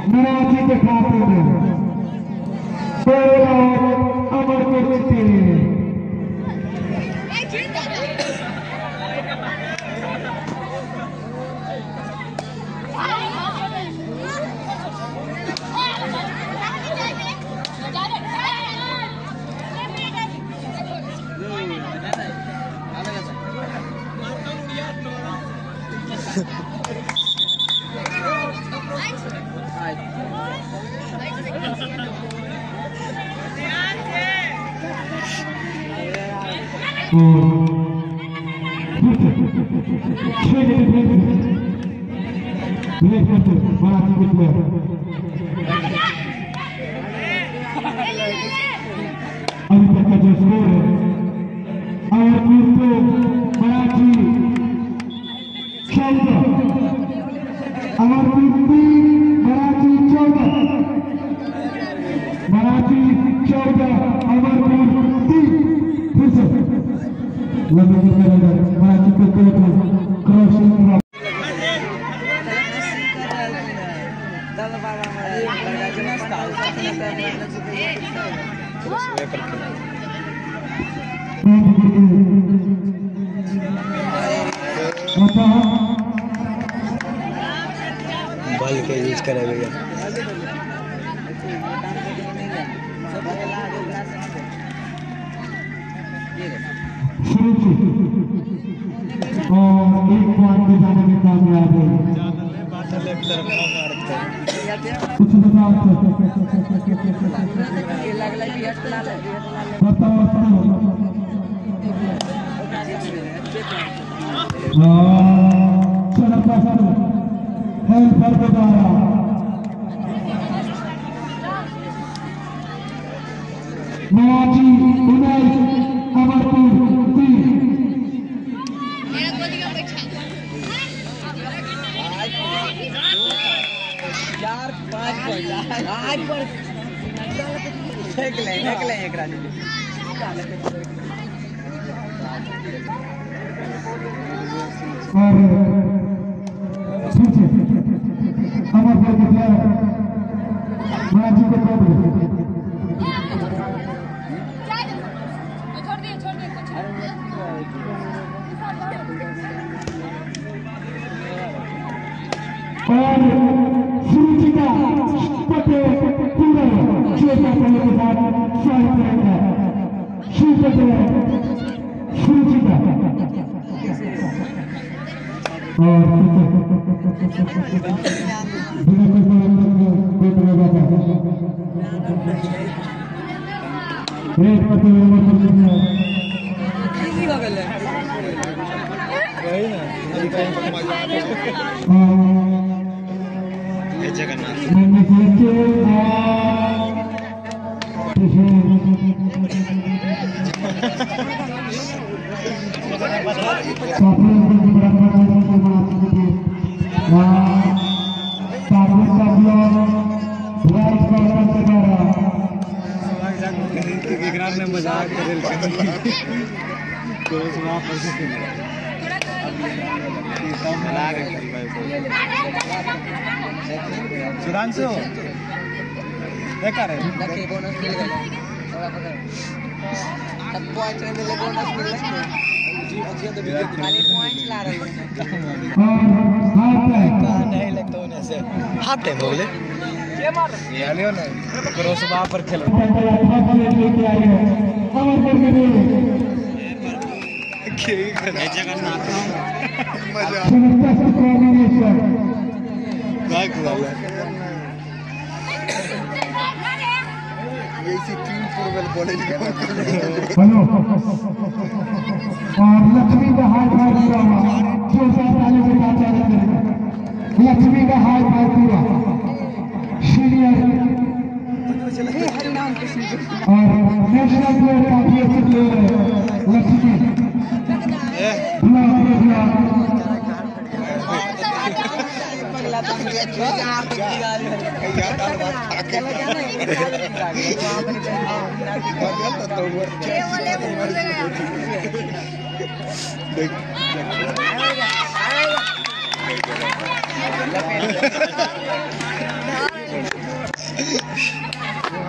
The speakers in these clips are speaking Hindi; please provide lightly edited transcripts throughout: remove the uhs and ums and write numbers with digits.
मराठी के खाते में अमर को अभी तक का जो स्कोर है और मराठी 14 अमरपुर मराठी 14 अमरपुर 3 फिर से मराठी को क्रॉसिंग बल के यूज करे भैया और एक पॉइंट पे जाने में कामयाब है कुछ मराठी 19 अमरपुर 3 अमरपुर के प्लेयर मराठी को और सूचिका पटेल पूरा चौथा पहले के साथ स्वागत है सूचिका सुधांशु देखा रे बोनस मिल गया थोड़ा पकड़ तब पॉइंट में मिले बोनस मिल रहे खाली पॉइंट्स ला रहे हैं नहीं लगता होने से हाफ टाइम हो गए ये मार ये लियो ना क्रॉस वहां पर खेलो जगन्नाथ मजा ऐसी टीम फुटबॉल बोले हेलो और लक्ष्मी का हाथ भाई पूरा जो साथ आने के बाद जा रहे हैं लक्ष्मी का हाथ भाई पूरा सीनियर और नेशनल प्लेयर काफी अच्छे प्लेयर है लक्ष्मी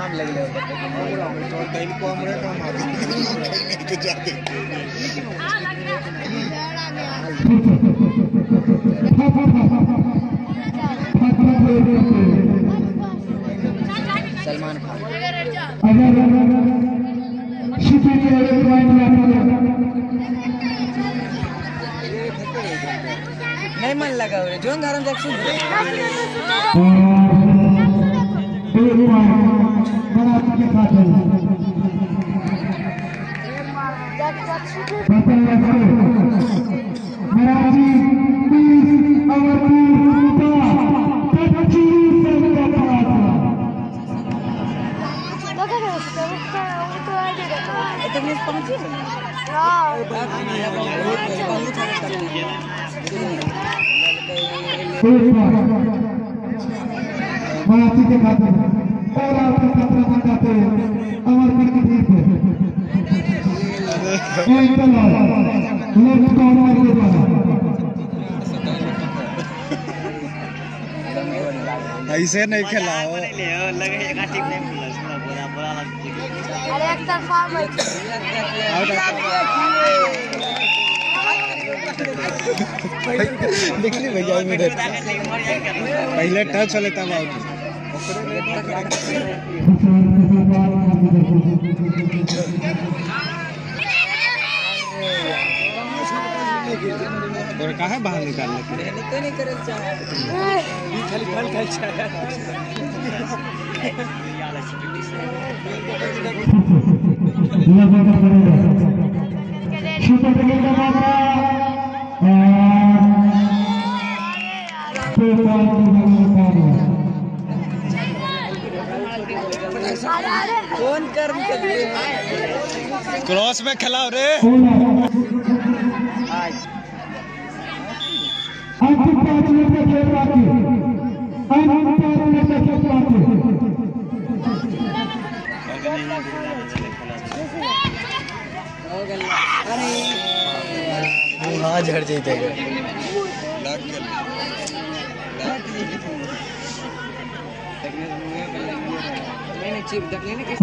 हम लग ले तो टाइम को हमरे काम आ तो जाते सलमान खान नहीं मन लगा हुआ जोन धर्म जैक्सन मराठी के खाते और आपके 17 तक आते अमरपुर की टीम पे एक लेफ्ट कॉर्नर के द्वारा ऐसे नहीं खिलाओ अरे एक तरफा देख ली भैया मेरे पहले टच होले तब आउट और कहाँ बाहर निकालने के लिए तो नहीं करे खाली फल खाई कौन कर्म क्रॉस में खिलाओ रे अंतिम 5 मिनट का खेल बाकी अंतिम 5 मिनट का खेल बाकी हाँ झड़ जाते चिप देखने ने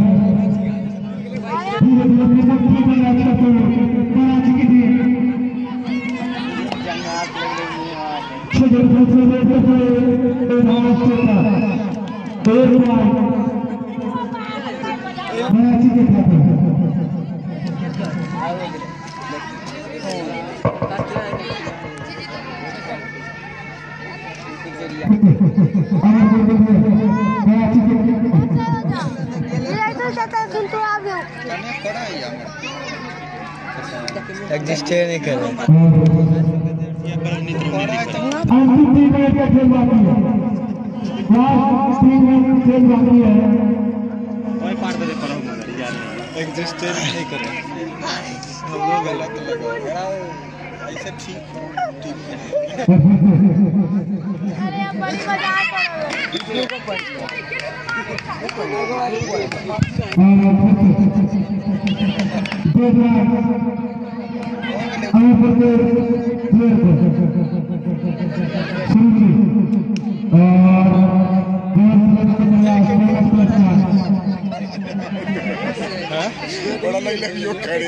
एग्जिस्ट नहीं कर रहे एग्जिस्ट नहीं कर रहे हम लोग गलत लगा ऐसे ठीक अरे बड़ी मजाक कर बड़ा लग यो खड़े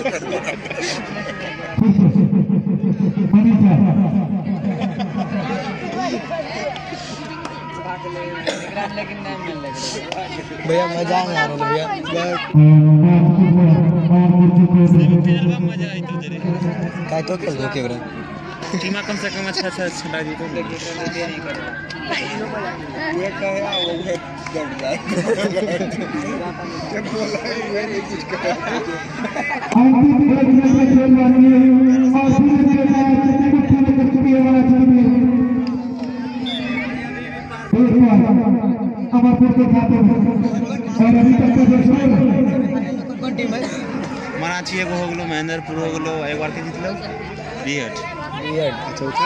भैया मजा नहीं आ रहा भैया काय तो खेल दो केवरा टीमा कम से कम अच्छा छुड़ा दी तो देखिए नहीं कर ये कहे वो है दब जाए जब बोला ये कुछ कर अंतिम 1 मिनट का खेल बाकी है और फिर के बाद कितने कर चुकी है हमारा टीम अमरपुर के खाते में और अभी तक का जो कौन टीम है मराठी एगो हो गेलो महेंद्रपुर हो गेलो एक बार के जीतलो बीएड चौथा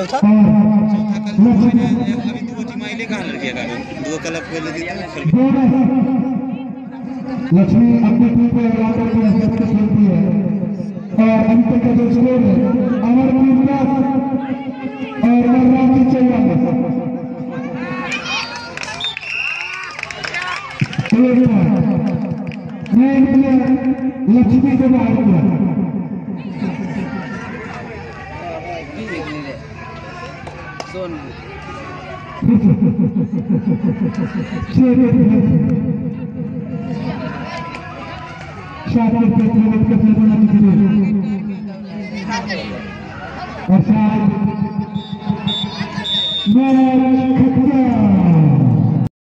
अभी दो टीम आइले कहां लड़के का दो क्लब पहले जीते लक्ष्मी अपनी टीम को लाकर के हस्त खेलती है और अंत का जो स्कोर है अमरपुर और मराठी 54 लक्ष्मी को बाहर किया सोन शादी के